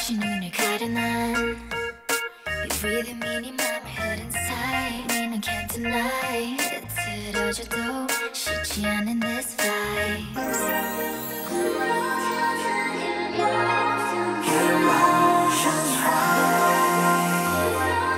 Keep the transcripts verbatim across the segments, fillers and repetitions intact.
없이 눈을 가려 난 이 리듬이 네 맘에 흐른 사이 우리는 can't deny 흐트러져도 쉽지 않은 this fight Emotions high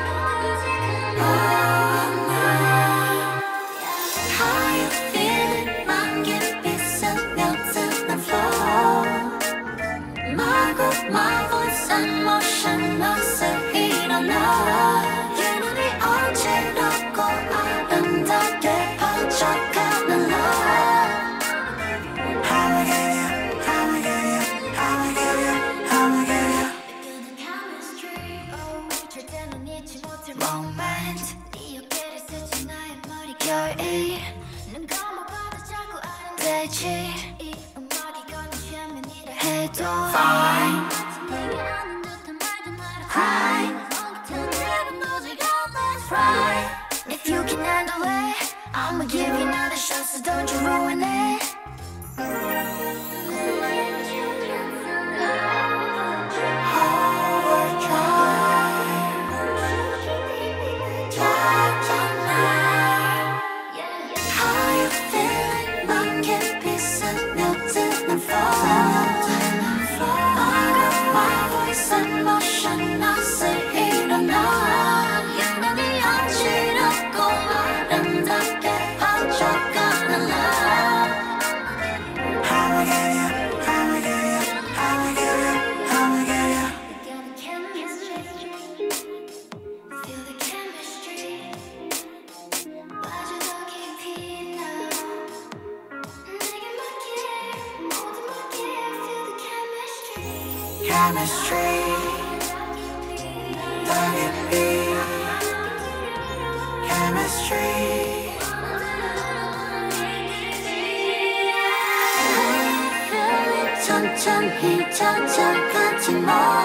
all night How you feeling? 맘 깊이 스며드는 flow 말고 my voice and motion 낯을 일어나 유난히 어지럽고 아름답게 퍼져가는 love I'ma give you, I'ma give you, I'ma give you, I'ma give you 느끼는 chemistry oh 절대 넌 잊지 못할 moment 네 어깨를 스친 나의 머릿결이 눈 감아봐도 자꾸 아름다지 이 음악이 걷는 최면이라 해도 Fine If you can handle it, I'ma give you another shot, so don't you ruin it. How you feeling? 맘 깊이 스며드는 flow. My voice and motion, 낯을 일어나. 유난히 어지럽고 아름답게 퍼져가는 love I'ma give you, I'ma give you, I'ma give you, I'ma give you Feel the chemistry Feel the chemistry 빠져도 깊이 나 내게 맡길 모든 맡길 Feel the chemistry Chemistry 더 깊이 Chemistry 천천히 젖어가지 마